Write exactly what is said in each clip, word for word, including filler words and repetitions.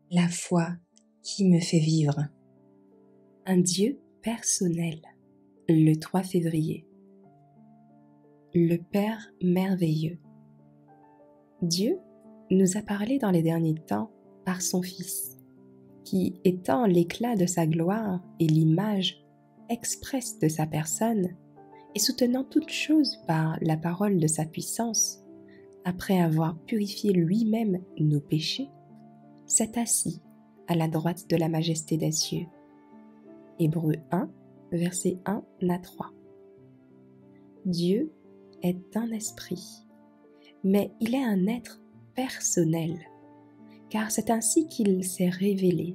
La foi qui me fait vivre. Un Dieu personnel. Le trois février. Le Père merveilleux. Dieu nous a parlé dans les derniers temps par son Fils, qui, étant l'éclat de sa gloire et l'image expresse de sa personne, et soutenant toutes choses par la parole de sa puissance, après avoir purifié lui-même nos péchés, s'est assis à la droite de la majesté des cieux. Hébreux un, versets un à trois. Dieu est un esprit, mais il est un être personnel, car c'est ainsi qu'il s'est révélé.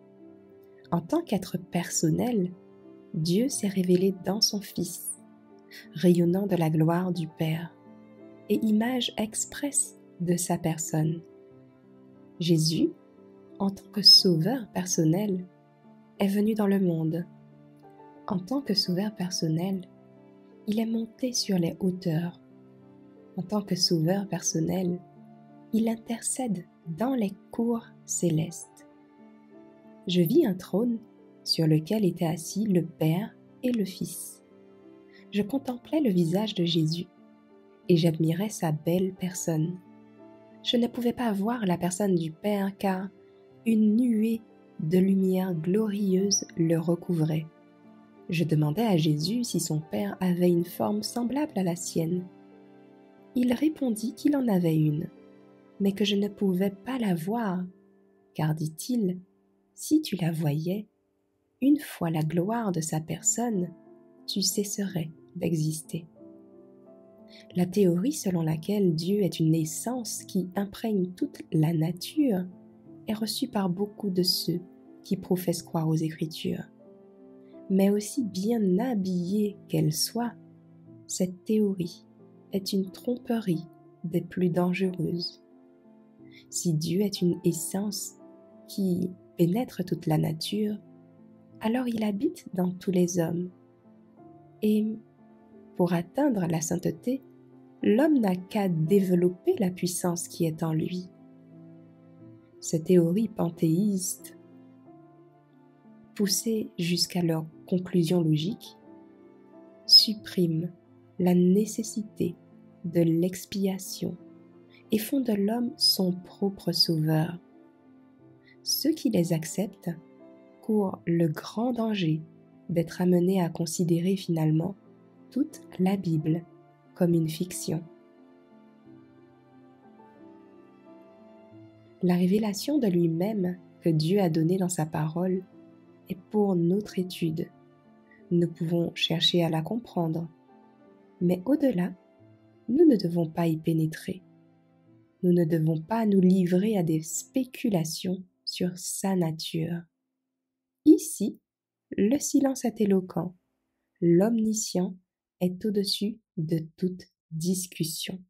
En tant qu'être personnel, Dieu s'est révélé dans son Fils, rayonnant de la gloire du Père et image expresse de sa personne. Jésus, en tant que sauveur personnel, est venu dans le monde. En tant que sauveur personnel, il est monté sur les hauteurs. En tant que sauveur personnel, il intercède dans les cours célestes. Je vis un trône sur lequel étaient assis le Père et le Fils. Je contemplais le visage de Jésus et j'admirais sa belle personne. Je ne pouvais pas voir la personne du Père car une nuée de lumière glorieuse le recouvrait. Je demandais à Jésus si son Père avait une forme semblable à la sienne. Il répondit qu'il en avait une, mais que je ne pouvais pas la voir, car, dit-il, si tu la voyais, une fois la gloire de sa personne, tu cesserais d'exister. La théorie selon laquelle Dieu est une essence qui imprègne toute la nature est reçue par beaucoup de ceux qui professent croire aux Écritures. Mais aussi bien habillée qu'elle soit, cette théorie est une tromperie des plus dangereuses. Si Dieu est une essence qui pénètre toute la nature, alors il habite dans tous les hommes. Et pour atteindre la sainteté, l'homme n'a qu'à développer la puissance qui est en lui. Ces théories panthéistes, poussées jusqu'à leur conclusion logique, suppriment la nécessité de l'expiation et font de l'homme son propre sauveur. Ceux qui les acceptent courent le grand danger d'être amenés à considérer finalement toute la Bible comme une fiction. La révélation de lui-même que Dieu a donnée dans sa parole est pour notre étude. Nous pouvons chercher à la comprendre, mais au-delà, nous ne devons pas y pénétrer. Nous ne devons pas nous livrer à des spéculations sur sa nature. Ici, le silence est éloquent. L'omniscient est au-dessus de toute discussion.